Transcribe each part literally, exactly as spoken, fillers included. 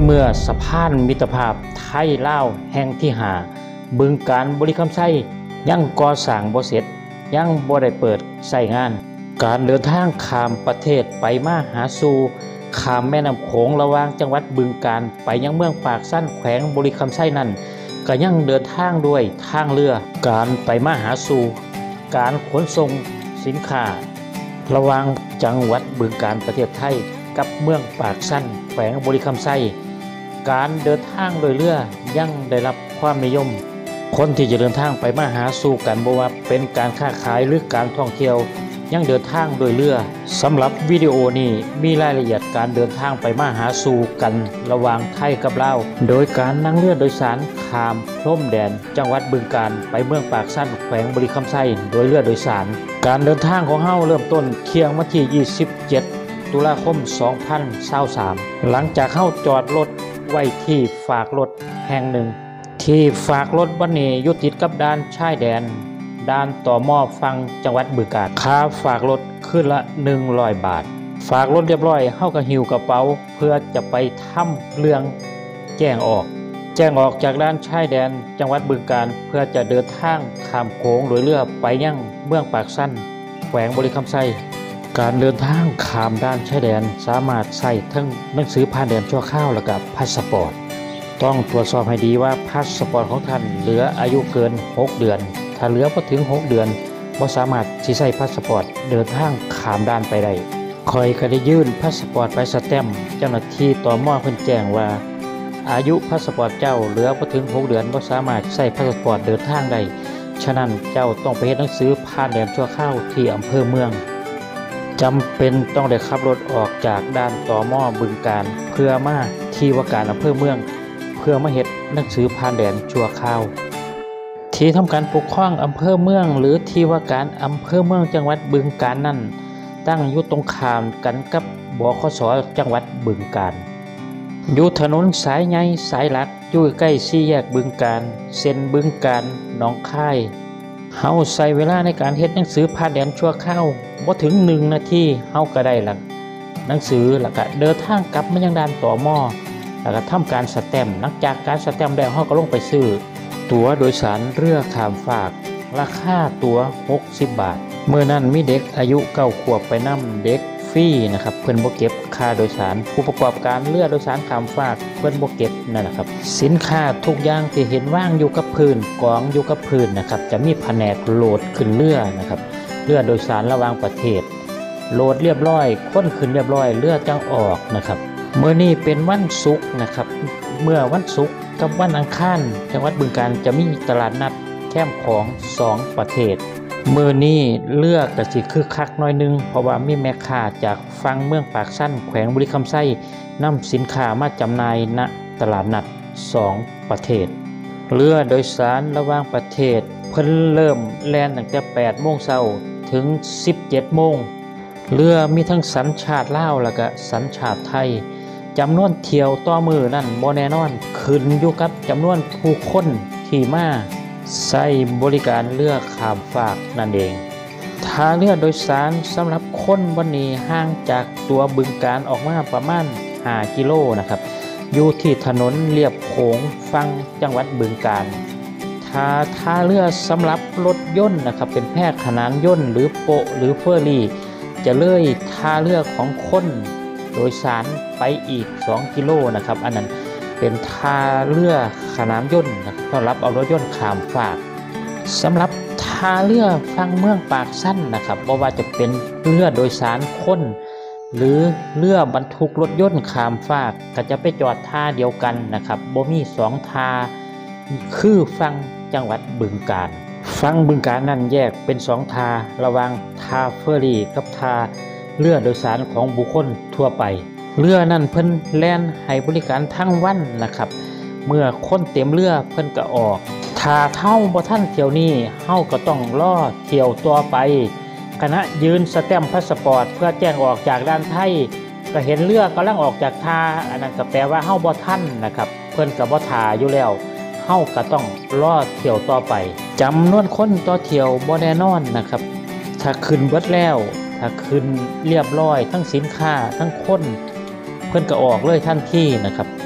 มื่อสะพานมิตรภาพไทยลาวแห่งที่หาบึงกาฬบริคำไส้ยังก่อสร้างบ่เสร็จยังบ่ได้เปิดใช้งานการเดินทางข้ามประเทศไปมาหาสู่ข้ามแม่น้ำโขงระหว่างจังหวัดบึงกาฬไปยังเมืองปากสั้นแขวงบริคำไส้นั้นก็ยังเดินทางด้วยทางเรือการไปมาหาสู่การขนส่งสินค้าระหว่างจังหวัดบึงกาฬประเทศไทยกับเมืองปากสั้นแขวงบริคำไส้การเดินทางโดยเรือยังได้รับความนิยมคนที่จะเดินทางไปมาหาสู่กันบ่ว่าเป็นการค้าขายหรือการท่องเที่ยวยังเดินทางโดยเรือสำหรับวิดีโอนี้มีรายละเอียดการเดินทางไปมาหาสู่กันระหว่างไทยกับลาวโดยการนั่งเรือโดยสารข้ามพรมแดนจังหวัดบึงกาฬไปเมืองปากสั้นแขวงบริคำไส้โดยเรือโดยสารการเดินทางของเฮาเริ่มต้นเที่ยงวันที่ยี่สิบเจ็ดตุลาคมสองพันยี่สิบสามหลังจากเฮาจอดรถไว้ที่ฝากรถแห่งหนึ่งที่ฝากรถวันนี้อยู่ติดกับด่านชายแดนด่านต่อมอฟังจังหวัดบึงกาฬค่าฝากรถขึ้นละหนึ่งร้อยบาทฝากรถเรียบร้อยเฮาก็หิ้วกระเป๋าเพื่อจะไปทำเรื่องแจ้งออกแจ้งออกจากด่านชายแดนจังหวัดบึงกาฬเพื่อจะเดินทางข้ามโขงโดยเรือไปยังเมืองปากสั้นแขวงบริคำไส้การเดินทางข้ามด่านชายแดนสามารถใส่ทั้งหนังสือผ่านแดนชั่วคราวและกับพาสปอร์ตต้องตรวจสอบให้ดีว่าพาสปอร์ตของท่านเหลืออายุเกินหกเดือนถ้าเหลือพอถึงหกเดือนบ่สามารถสิใช้พาสปอร์ตเดินทางข้ามด่านไปได้คอยก็ได้ยื่นพาสปอร์ตไปสแตมป์เจ้าหน้าที่ตม.เพิ่นแจ้งว่าอายุพาสปอร์ตเจ้าเหลือพอถึงหกเดือนบ่สามารถใช้พาสปอร์ตเดินทางได้ฉะนั้นเจ้าต้องไปเฮ็ดหนังสือผ่านแดนชั่วคราวที่อำเภอเมืองจำเป็นต้องได้ขับรถออกจากด่านตม.บึงกาฬเพื่อมาที่ว่าการอำเภอเมืองเพื่อมาเฮ็ดหนังสือผ่านแดนชั่วคราวที่ทำการปกครองอำเภอเมืองหรือที่ว่าการอำเภอเมืองจังหวัดบึงกาฬนั้นตั้งอยู่ตรงข้ามกันกับบขส.จังหวัดบึงกาฬอยู่ถนนสายใหญ่สายหลักอยู่ใกล้สี่แยกบึงกาฬเส้นบึงกาฬหนองคายเฮาใช้เวลาในการเฮ็ดหนังสือผ่านแดนชั่วคราวบ่ถึงหนึ่งนาทีเฮาก็ได้หลักหนังสือแล้วก็เดินทางกลับมายังด่านตม.แล้วก็ทำการสแตมป์หลังจากการสแตมป์แล้วเฮาก็ลงไปซื้อตั๋วโดยสารเรือข้ามฟากราคาตั๋วหกสิบบาทเมื่อนั้นมีเด็กอายุเก้าขวบไปนำเด็กฟรีนะครับเพิ่นบ่เก็บค่าโดยสารผู้ประกอบการเรือโดยสารข้ามฟากเพิ่นบ่เก็บนั่นแหละครับสินค้าทุกอย่างที่เห็นว่างอยู่กับพื้นกองอยู่กับพื้นนะครับจะมีแผนกโหลดขึ้นเรือนะครับเรือโดยสารระหว่างประเทศโหลดเรียบร้อยค้นขึ้นเรียบร้อยเรือจังออกนะครับเมื่อนี้เป็นวันศุกร์นะครับเมื่อวันศุกร์กับวันอังคารจังหวัดบึงกาฬจะมีตลาดนัดแคมป์ของสองประเทศมื้อนี้เลือกก็สิคึกคักหน่อยนึงเพราะว่ามีแม่ค้าจากฝั่งเมืองปากสั้นแขวงบริคำไส้นำสินค้ามาจำหน่ายณตลาดนัดสองประเทศเรือโดยสารระหว่างประเทศเพิ่นเริ่มแล่นตั้งแต่แปดโมงเช้าถึงสิบเจ็ดโมงเรือมีทั้งสัญชาติลาวและก็สัญชาติไทยจำนวนเที่ยวต่อมือนั่นบ่แน่นอนขึ้นอยู่กับจำนวนผู้คนที่มาใช้บริการเรือข้ามฟากนั่นเองท่าเรือโดยสารสำหรับคนวันนี้ห่างจากตัวบึงกาฬออกมาประมาณห้ากิโลนะครับอยู่ที่ถนนเลียบโขงฝั่งจังหวัดบึงกาฬท่าท่าเรือสำหรับรถยนต์นะครับเป็นแพขนานยนต์หรือโปะหรือเฟอร์รี่จะเลยท่าเรือของคนโดยสารไปอีกสองกิโลนะครับอันนั้นเป็นท่าเรือขนานยนต์นะครับสำหรับเอารถยนต์ข้ามฟากสำหรับท่าเรือฝั่งเมืองปากสั้นนะครับบ่ว่าจะเป็นเรือโดยสารคนหรือเรือบรรทุกรถยนต์ข้ามฟากก็จะไปจอดท่าเดียวกันนะครับบ่มีสองท่าคือฝั่งจังหวัดบึงกาฬฝั่งบึงกาฬนั้นแยกเป็นสองท่าระหว่างท่าเฟอร์รี่กับท่าเรือโดยสารของบุคคลทั่วไปเรือนั่นเพิ่นแล่นให้บริการทั้งวันนะครับเมื่อคนเต็มเรือเพิ่นก็ออกถ้าเฮาบ่ทันเที่ยวนี้เฮาก็ต้องรอเที่ยวต่อไปคณะยืนสแตมป์พาสปอร์ตเพื่อแจ้งออกจากด่านไทยก็เห็นเรือกำลังออกจากท่าอันนั้นก็แปลว่าเฮาบ่ทันนะครับเพิ่นก็บ่ท่าอยู่แล้วเฮาก็ต้องรอเที่ยวต่อไปจำนวนคนต่อเที่ยวบ่แน่นอนนะครับถ้าขึ้นเบิดแล้วถ้าขึ้นเรียบร้อยทั้งสินค้าทั้งคนเพิ่นก็ออกเลยทันทีนะครับ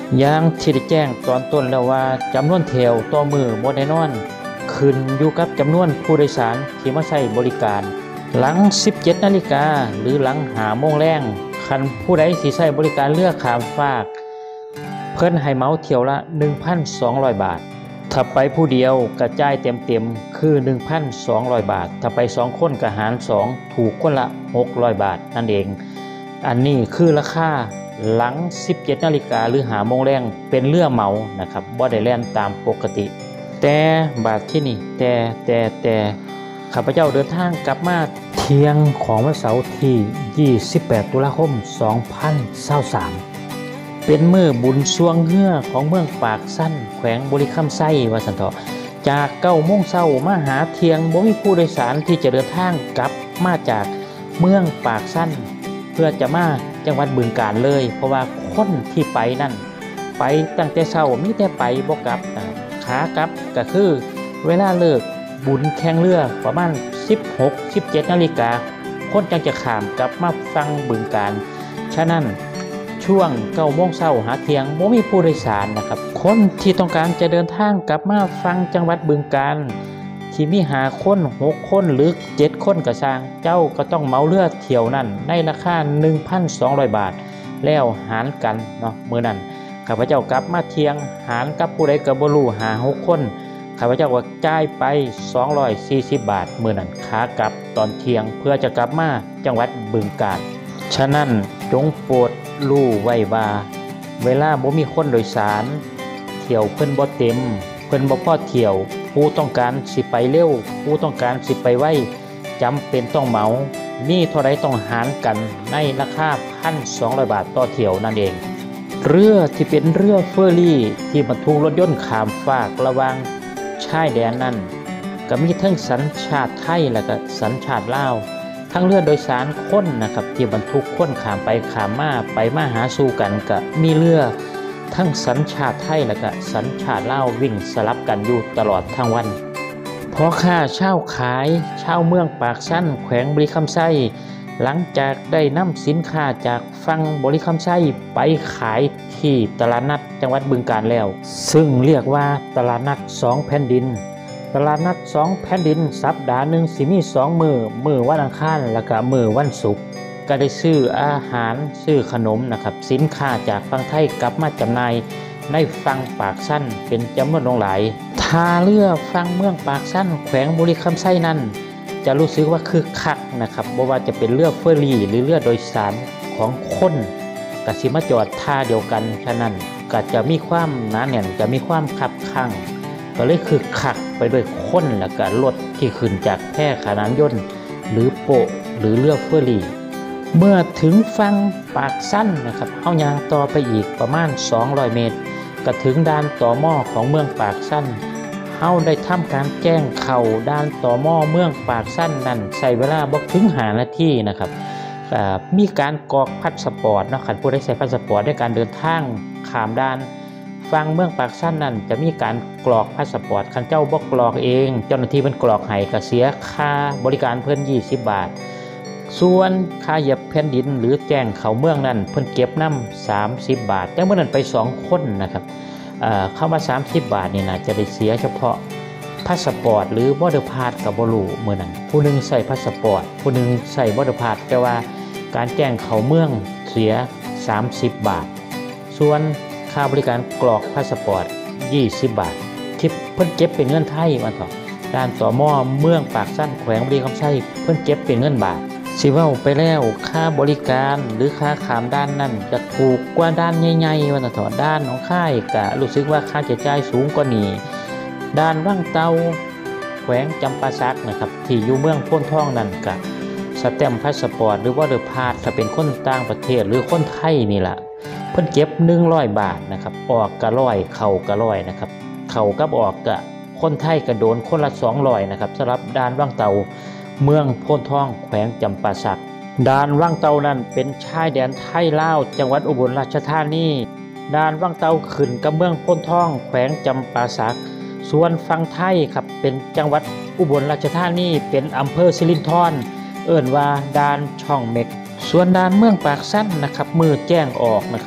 อย่างที่ได้แจ้งตอนต้นแล้วว่าจำนวนแถวต่อมือบ่แน่นอนขึ้นอยู่กับจำนวนผู้โดยสารที่มาใช้บริการหลังสิบเจ็ดนาฬิกาหรือหลังห้าโมงแรงคันผู้ใดสิใช้บริการเรือข้ามฟากเพิ่นให้เหมาเที่ยวละ หนึ่งพันสองร้อย บาทถ้าไปผู้เดียวกระจายเต็มๆคือ หนึ่งพันสองร้อย บาทถ้าไปสองคนก็หารสองถูกคนละหกร้อยบาทนั่นเองอันนี้คือราคาหลังสิบเจ็ดนาฬิกาหรือห้าโมงแรงเป็นเรือเหมานะครับบ่ได้แล่นตามปกติแต่บาทที่นี่แต่แต่แต่ข้าพเจ้าเดินทางกลับมาเที่ยงของวันเสาร์ที่ยี่สิบแปดตุลาคมสองพันยี่สิบสามเป็นมื้อบุญสวงเฮือของเมืองปากสั้นแขวงบุรีคำไส้ว่าซั่นเถาะจากเก้าโมงเช้ามาหาเที่ยงบ่มีผู้โดยสารที่จะเดินทางกลับมาจากเมืองปากสั้นเพื่อจะมาจังหวัดบึงกาฬเลยเพราะว่าคนที่ไปนั่นไปตั้งแต่เช้ามีแต่ไปบ่กลับขากลับก็คือเวลาเลิกบุญแข่งเรือประมาณสิบหก สิบเจ็ดนาฬิกาคนจังจะข้ามกลับมาฟังบึงกาฬฉะนั้นช่วงเก้าโมงเช้าหาเที่ยงบ่มีผู้โดยสารนะครับคนที่ต้องการจะเดินทางกลับมาฟังจังหวัดบึงกาฬที่มีหาคนหกคนหรือเจ็ดคนก็สร้างเจ้าก็ต้องเหมาเรือเที่ยวนั้นในราคา หนึ่งพันสองร้อย บาทแล้วหารกันเนาะมื้อนั้นข้าพเจ้ากลับมาเที่ยงหารกับผู้ใดก็บ่รู้หาหกคนข้าพเจ้าก็จ่ายไปสองร้อยสี่สิบบาทมื้อนั้นขากลับตอนเที่ยงเพื่อจะกลับมาจังหวัดบึงกาฬฉะนั้นจงโปรดรู้ไว้ว่าเวลาบ่มีคนโดยสารเที่ยวเพิ่นบ่เต็มเพิ่นบ่พอเที่ยวผู้ต้องการสิไปเร็วผู้ต้องการสิไปไวจำเป็นต้องเหมามีเท่าใดต้องหารกันในราคา หนึ่งพันสองร้อย บาทต่อเที่ยวนั่นเองเรือที่เป็นเรือเฟอร์รี่ที่บรรทุกรถยนต์ข้ามฟากระหว่างชายแดนนั้นก็มีทั้งสัญชาติไทยและก็สัญชาติลาวทั้งเรือโดยสารคนนะครับที่บรรทุกคนข้ามไปข้ามมาไปมาหาสู่กันก็มีเรือทั้งสัญชาติไทยและก็สัญชาติลาววิ่งสลับกันอยู่ตลอดทั้งวันพ่อค้าเช่าขายชาวเมืองปากสั้นแขวงบุรีคำไส้หลังจากได้นำสินค้าจากฝั่งบุรีคำไส้ไปขายที่ตลาดนัดจังหวัดบึงกาฬแล้วซึ่งเรียกว่าตลาดนัดสองแผ่นดินตลาดนัดสองแผ่นดินสัปดาห์หนึ่งสิมีสองมือมือวันอังคารและก็มือวันศุกร์ก็ได้ซื้ออาหารซื้อขนมนะครับสินค้าจากฝั่งไทยกลับมาจำหน่ายในฝั่งปากสั้นเป็นจำนวนหลายท่าเรือฝั่งเมืองปากสั้นแขวงบุรีคำไส้นั้นจะรู้สึกว่าคึกคักนะครับบ่ว่าจะเป็นเรือเฟอร์รี่หรือเรือโดยสารของคนก็สิมาจอดท่าเดียวกันฉะนั้นก็จะมีความหนาแน่นจะมีความคับคั่งก็เลยคึกคักไปด้วยคนและก็รถที่ขึ้นจากแพขนานยนต์หรือโปะหรือเรือเฟอร์รี่เมื่อถึงฝั่งปากสั้นนะครับเฮายางต่อไปอีกประมาณสองร้อยเมตรก็ถึงด่านต่อหม้อของเมืองปากสั้นเฮาได้ทำการแจ้งเข้าด่านต่อหม้อเมืองปากสั้นนั่นใช้เวลาบ่ถึงห้านาทีนะครับมีการกรอกพาสปอร์ตเนาะคันผู้ใดใช้พาสปอร์ตในการเดินทางข้ามด่านฝั่งเมืองปากสั้นนั่นจะมีการกรอกพาสปอร์ตคันเจ้าบ่กรอกเองเจ้าหน้าที่เพิ่นกรอกให้ก็เสียค่าบริการเพิ่นยี่สิบบาทส่วนค่าเหยียบแผ่นดินหรือแจ้งเข้าเมืองนั้นเพิ่นเก็บนำสามสิบบาทแต่เมื่อนั้นไปสองคนนะครับเอ่อเข้ามาสามสิบบาทนี่น่าจะได้เสียเฉพาะพาสปอร์ตหรือบอร์เดอร์พาสก็บ่รู้มื้อนั้นผู้นึงใส่พาสปอร์ตผู้นึงใส่บอร์เดอร์พาสแต่ว่าการแจ้งเข้าเมืองเสียสามสิบบาทส่วนค่าบริการกรอกพาสปอร์ตยี่สิบบาทคิดเพิ่นเก็บเป็นเงินไทยว่าต่อด้านต่อหม้อเมืองปากสั้นแขวงบุรีคำไส้เพิ่นเก็บเป็นเงินบาทสิเว้าไปแล้วค่าบริการหรือค่าขามด้านนั่นจะถูกกว่าด้านใหญ่ๆว่าต่อด้านของค่ายก็รู้สึกว่าค่าใช้จ่ายสูงกว่านี้ด้านว่างเตาแขวงจำปาสักนะครับที่อยู่เมืองโพนทองนั่นก็สแตมป์พาสปอร์ตหรือว่าเดอร์พาสถ้าเป็นคนต่างประเทศหรือคนไทยนี่ล่ะเพิ่นเก็บหนึ่งร้อยบาทนะครับออกก็ร้อยเข้าก็ร้อยนะครับเข้ากับออกก็คนไทยก็โดนคนละสองร้อยนะครับสำหรับด้านว่างเตาเมืองโพนทองแขวงจำปาสักด่านว่างเตานั้นเป็นชายแดนไทยลาวจังหวัดอุบลราชธานีด่านว่างเตาขึ้นกับเมืองโพนทองแขวงจำปาสักส่วนฝั่งไทยครับเป็นจังหวัดอุบลราชธานีเป็นอำเภอสิรินธรเอิ้นว่าด่านช่องเม็กส่วนด่านเมืองปากสั้นนะครับมือแจ้งออกนะครับ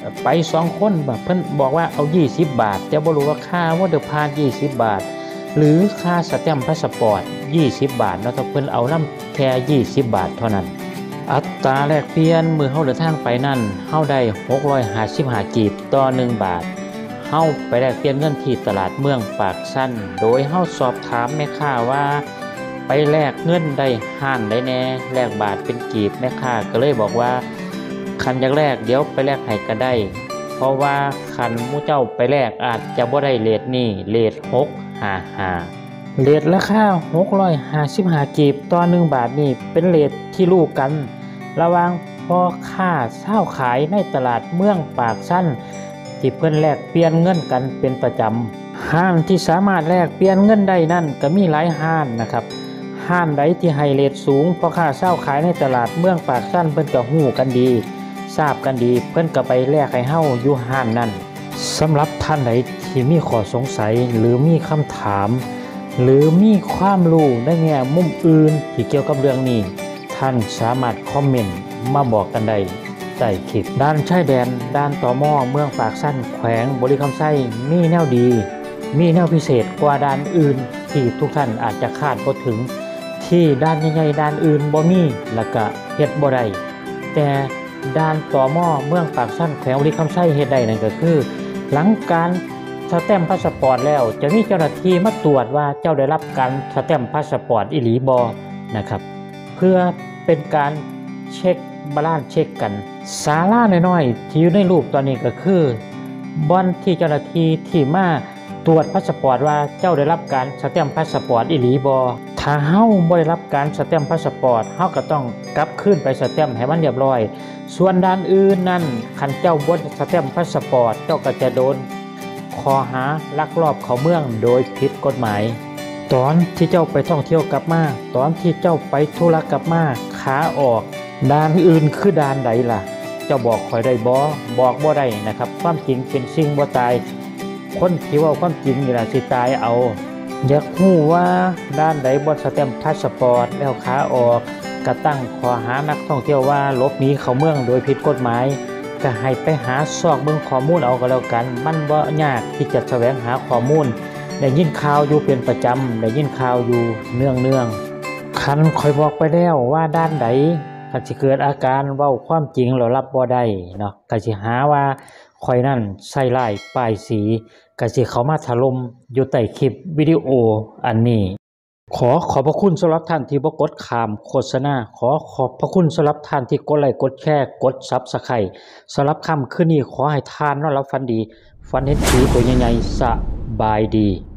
ไปสองคนแบบเพิ่นบอกว่าเอายี่สิบบาทแต่บ่รู้ว่าค่าวอเตอร์พาสยี่สิบบาทหรือค่าสแตมป์พาสปอร์ตยี่สิบบาทเนาะถ้าเพิ่นเอานำแค่ยี่สิบบาทเท่านั้นอัตราแลกเปลี่ยนมื้อเฮาเดินทางไปนั่นเฮาได้หกร้อยห้าสิบห้ากีบต่อหนึ่งบาทเฮาไปแลกเปลี่ยนเงินที่ตลาดเมืองปากซั่นโดยเฮาสอบถามแม่ค้าว่าไปแลกเงินได้ห้านได้แน่แลกบาทเป็นกีบแม่ค้าก็เลยบอกว่าคันอยากแลกเดี๋ยวไปแลกให้ก็ได้เพราะว่าคันหมู่เจ้าไปแลกอาจจะบ่ได้เรทนี้เรทหกร้อยห้าสิบห้าเรทราคาหกร้อยห้าสิบห้ากีบต่อหนึ่งบาทนี่เป็นเรทที่รู้กันระหว่างพ่อค้าเช่าขายในตลาดเมืองปากซั่นที่เพิ่นแลกเปลี่ยนเงินกันเป็นประจำห้างที่สามารถแลกเปลี่ยนเงินได้นั่นก็มีหลายห้างนะครับห้างใดที่ให้เรทสูงพ่อค้าเช่าขายในตลาดเมืองปากซั่นเพิ่นก็ฮู้กันดีทราบกันดีเพิ่นก็ไปแลกให้เฮาอยู่ห้างนั้นสำหรับท่านใดที่มีข้อสงสัยหรือมีคำถามหรือมีความรู้ในแง่มุมอื่นที่เกี่ยวกับเรื่องนี้ท่านสามารถคอมเมนต์มาบอกกันได้ใต้คลิปด้านชายแดนด้านตม.เมืองปากซั่นแขวงบริคำไส้มีแนวดีมีแนวพิเศษกว่าด้านอื่นที่ทุกท่านอาจจะคาดบ่ถึงที่ด้านใหญ่ๆด้านอื่นบ่มีแล้วก็เฮ็ดบ่ได้แต่ด้านตม.เมืองปากซั่นแขวงบริคำไส้เฮ็ดได้นั่นก็คือหลังการสแตมป์พาสปอร์ตแล้วจะมีเจ้าหน้าที่มาตรวจว่าเจ้าได้รับการสแตมป์พาสปอร์ตอีหลีบ่นะครับเพื่อเป็นการเช็คบาลานซ์เช็คกันศาลาน้อยๆที่อยู่ในรูปตอนนี้ก็คือบ่อนที่เจ้าหน้าที่ที่มาตรวจพาสปอร์ตว่าเจ้าได้รับการสแตมป์พาสปอร์ตอีหลีบ่ถ้าเฮาบ่ได้รับการสแตมป์พาสปอร์ตเฮาก็ต้องกลับคืนไปสแตมป์ให้มันเรียบร้อยส่วนด้านอื่นนั่นคันเจ้าบ่สแตมป์พาสปอร์ตเจ้าก็จะโดนข้อหาลักลอบเข้าเมืองโดยผิดกฎหมายตอนที่เจ้าไปท่องเที่ยวกลับมาตอนที่เจ้าไปธุระกลับมาขาออกด้านอื่นคือด้านใดล่ะเจ้าบอกข่อยได้บ่บอกบ่ได้นะครับความจริงเป็นสิ่งบ่ตายคนที่ว่าความจริงนี่ล่ะสิตายเอาอยากฮู้ว่าด้านใดบ่สแตมป์พาสปอร์ตแล้วขาออกก็ตั้งข้อหานักท่องเที่ยวว่าหลบหนีเข้าเมืองโดยผิดกฎหมายก็ให้ไปหาซอกเบิ่งข้อมูลเอาก็แล้วกันมันบ่ยากที่จะแสวงหาข้อมูลได้ยินข่าวอยู่เป็นประจำได้ยินข่าวอยู่เนืองๆคันข่อยบอกไปแล้วว่าด้านใดก็สิเกิดอาการเว้าความจริงแล้วรับบ่ได้เนาะก็สิหาว่าข่อยนั่นใส่ร้ายป้ายสีก็สิเข้ามาถล่มอยู่ใต้คลิปวิดีโออันนี้ขอขอบพระคุณสำหรับท่านที่บ่กดข้ามโฆษณาขอขอบพระคุณสำหรับท่านที่กดไลค์กดแชร์กด ซับสไครบ์ สำหรับค่ำคืนนี้ขอให้ทานนอนหลับฝันดีฝันเห็นผีตัวใหญ่ๆสบายดี